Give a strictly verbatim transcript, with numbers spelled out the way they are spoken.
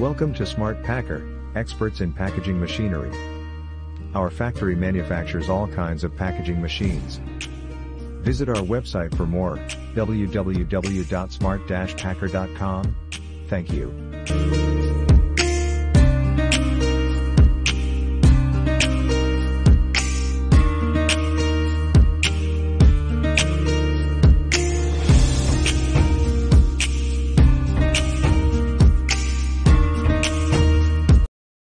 Welcome to Smart Packer, experts in packaging machinery. Our factory manufactures all kinds of packaging machines. Visit our website for more, w w w dot smart dash packer dot com. Thank you.